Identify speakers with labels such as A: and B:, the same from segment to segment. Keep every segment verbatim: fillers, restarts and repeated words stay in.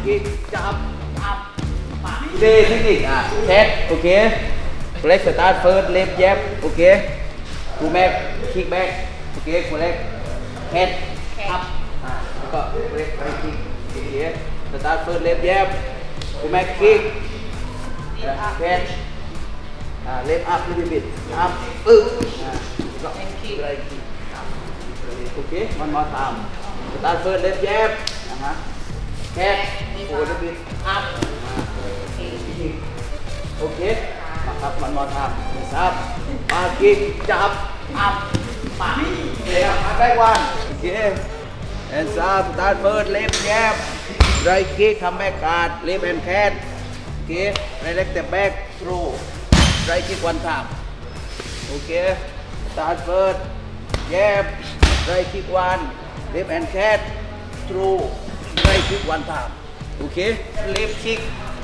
A: kick jump up เดย์เทคนิคอ่ะเซตโอเคเล็กสตาร์ทเฟิร์สเล็บแยบโอเคกูแม็กคิกแบ็กโอเคกูเล็กแฮดอัพอ่าแล้วก็เล็กไปคิกโอเคสตาร์ทเฟิร์สเล็บแยบกูแม็กคิกแฮดอ่าเล็บอัพลิบิดอัพปึ๊บอ่าแล้วก็คิกอะไรคิกโอเคมันมาทำสตาร์ทเฟิร์สเล็บแยบนะฮะแฮดโอ้ลิบิดอัพโอเคมาครับมันมาทำนะครับมาคิกจับอัพมาเดี๋ยวมาได้วันโอเค and start start first left jab right kick come back guard left and catch โอเค right step back through right kick one time โอเค start first jab right kick one left and catch through right kick one time โอเค left kick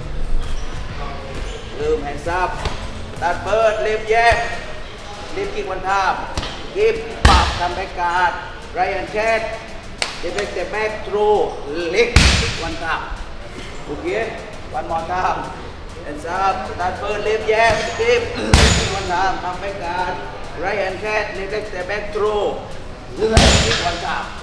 A: เริ่มแฮนด์ซับตัดเปิดเล็บแยกเล็บกินวันทามกิบปับทำแบ็กการ์ดไรอันแชทเล็บเล็กแต่แบ็กทรูเล็กวันทามโอเควันมอทามแฮนด์ซับตัดเปิดเล็บแยกกิบกินวันทามทำแบ็กการ์ดไรอันแชทเล็บเล็กแต่แบ็กทรูเล็กวันทาม